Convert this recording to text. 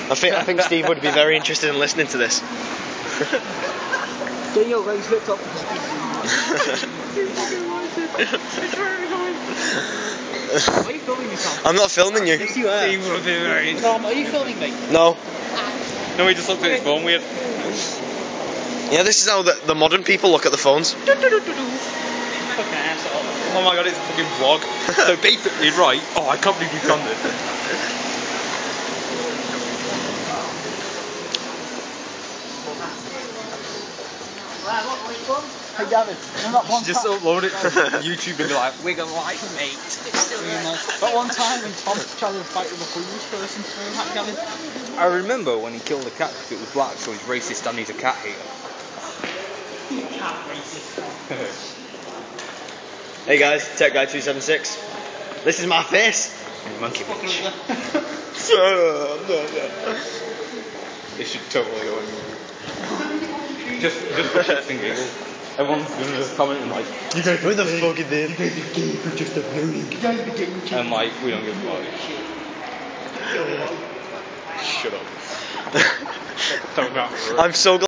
I think Steve would be very interested in listening to this. Get your legs lift up. Why are you filming me, Tom? I'm not filming you. Yes, you are. Steve would be very Tom, are you filming me? No. No, he just looked at his phone weird. Yeah, this is how the modern people look at the phones. Fucking asshole. Oh my god, it's a fucking vlog. So basically, right, I can't believe you've done this. Hey Gavin, I'm not one Just time. upload it to YouTube and be like, we're gonna like, mate. But one time when Tom tried to fight with a homeless person, remember that, Gavin? I remember when he killed a cat because it was black, so he's racist and he's a cat hater. Cat racist. Hey guys, Tech Guy 276. This is my face. Monkey bitch. It should totally go in. Just for shits and giggles. Everyone's gonna just comment and like, you guys Who the fuck is this? and like, we don't give a fuck. Shut up. Don't go. I'm so glad.